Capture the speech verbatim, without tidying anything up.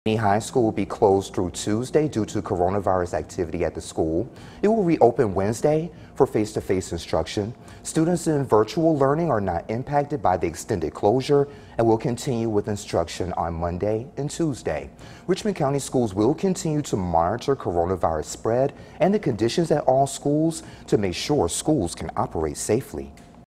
Laney High School will be closed through Tuesday due to coronavirus activity at the school. It will reopen Wednesday for face-to-face instruction. Students in virtual learning are not impacted by the extended closure and will continue with instruction on Monday and Tuesday. Richmond County schools will continue to monitor coronavirus spread and the conditions at all schools to make sure schools can operate safely.